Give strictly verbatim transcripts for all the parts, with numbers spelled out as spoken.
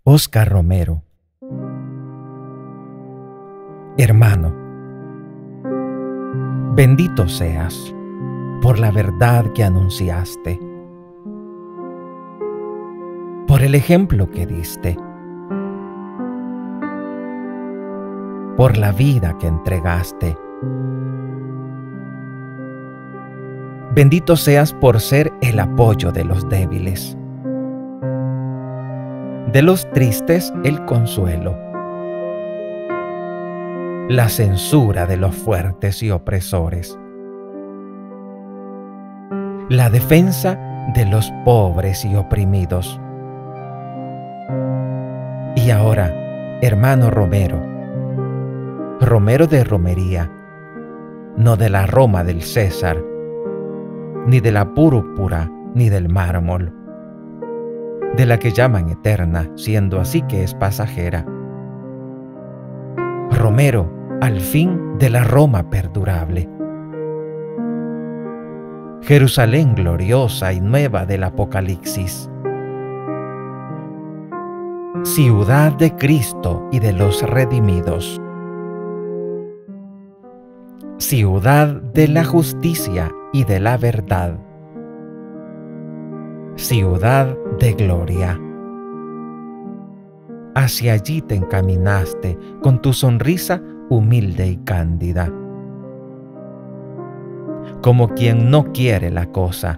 Óscar Romero. Hermano, bendito seas por la verdad que anunciaste, por el ejemplo que diste, por la vida que entregaste. Bendito seas por ser el apoyo de los débiles, de los tristes el consuelo, la censura de los fuertes y opresores, la defensa de los pobres y oprimidos. Y ahora, hermano Romero, Romero de romería, no de la Roma del César, ni de la púrpura, ni del mármol, de la que llaman eterna, siendo así que es pasajera. Romero, al fin, de la Roma perdurable. Jerusalén gloriosa y nueva del Apocalipsis. Ciudad de Cristo y de los redimidos. Ciudad de la justicia y de la verdad. Ciudad de gloria. Hacia allí te encaminaste con tu sonrisa humilde y cándida, como quien no quiere la cosa,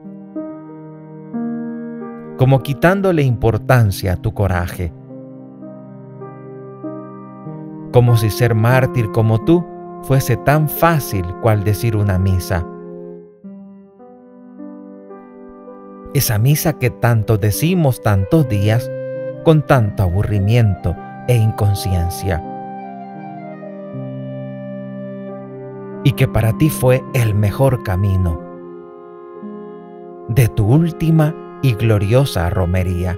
como quitándole importancia a tu coraje, como si ser mártir como tú fuese tan fácil cual decir una misa. Esa misa que tanto decimos tantos días con tanto aburrimiento e inconsciencia, y que para ti fue el mejor camino de tu última y gloriosa romería.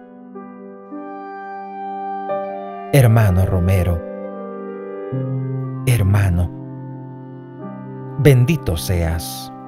Hermano Romero, hermano, bendito seas.